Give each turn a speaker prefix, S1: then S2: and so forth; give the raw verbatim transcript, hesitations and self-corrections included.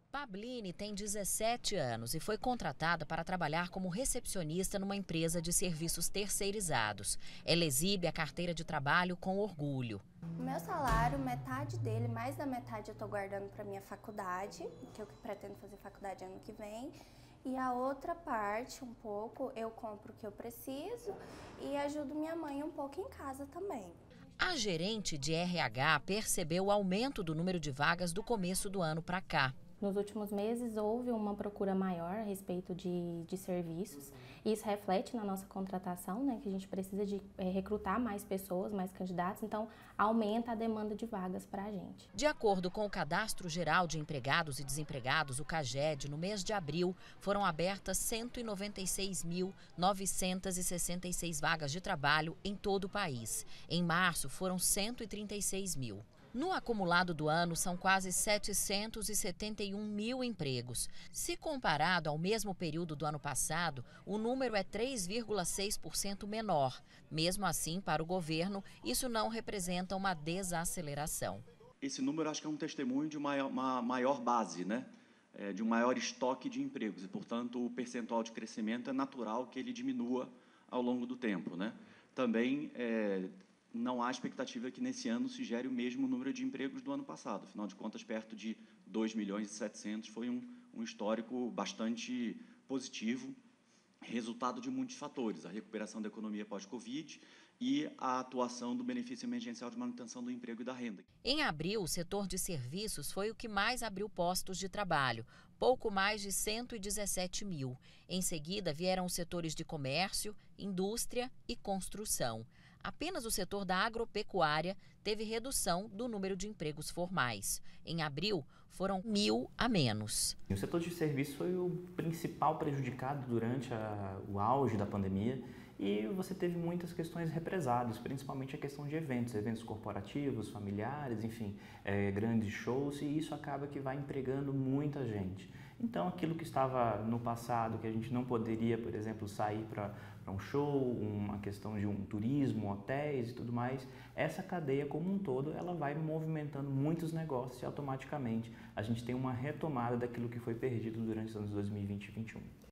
S1: Pablini tem dezessete anos e foi contratada para trabalhar como recepcionista numa empresa de serviços terceirizados. Ela exibe a carteira de trabalho com orgulho.
S2: O meu salário, metade dele, mais da metade eu estou guardando para minha faculdade, que eu pretendo fazer faculdade ano que vem. E a outra parte, um pouco, eu compro o que eu preciso e ajudo minha mãe um pouco em casa também.
S1: A gerente de R H percebeu o aumento do número de vagas do começo do ano para cá.
S3: Nos últimos meses houve uma procura maior a respeito de, de serviços e isso reflete na nossa contratação, né, que a gente precisa de é, recrutar mais pessoas, mais candidatos, então aumenta a demanda de vagas para a gente.
S1: De acordo com o Cadastro Geral de Empregados e Desempregados, o CAGED, no mês de abril foram abertas cento e noventa e seis mil novecentas e sessenta e seis vagas de trabalho em todo o país. Em março foram cento e trinta e seis mil. No acumulado do ano, são quase setecentos e setenta e um mil empregos. Se comparado ao mesmo período do ano passado, o número é três vírgula seis por cento menor. Mesmo assim, para o governo, isso não representa uma desaceleração.
S4: Esse número acho que é um testemunho de uma, uma maior base, né? É, de um maior estoque de empregos. E, portanto, o percentual de crescimento é natural que ele diminua ao longo do tempo, né? Também é, não há expectativa que nesse ano se gere o mesmo número de empregos do ano passado. Afinal de contas, perto de dois milhões e setecentos foi um, um histórico bastante positivo, resultado de muitos fatores, a recuperação da economia pós-Covid e a atuação do benefício emergencial de manutenção do emprego e da renda.
S1: Em abril, o setor de serviços foi o que mais abriu postos de trabalho, pouco mais de cento e dezessete mil. Em seguida, vieram os setores de comércio, indústria e construção. Apenas o setor da agropecuária teve redução do número de empregos formais. Em abril, foram mil a menos.
S5: O setor de serviços foi o principal prejudicado durante a, o auge da pandemia e você teve muitas questões represadas, principalmente a questão de eventos, eventos corporativos, familiares, enfim, é, grandes shows, e isso acaba que vai empregando muita gente. Então, aquilo que estava no passado, que a gente não poderia, por exemplo, sair para um show, uma questão de um turismo, hotéis e tudo mais, essa cadeia como um todo, ela vai movimentando muitos negócios e automaticamente a gente tem uma retomada daquilo que foi perdido durante os anos dois mil e vinte e dois mil e vinte e um.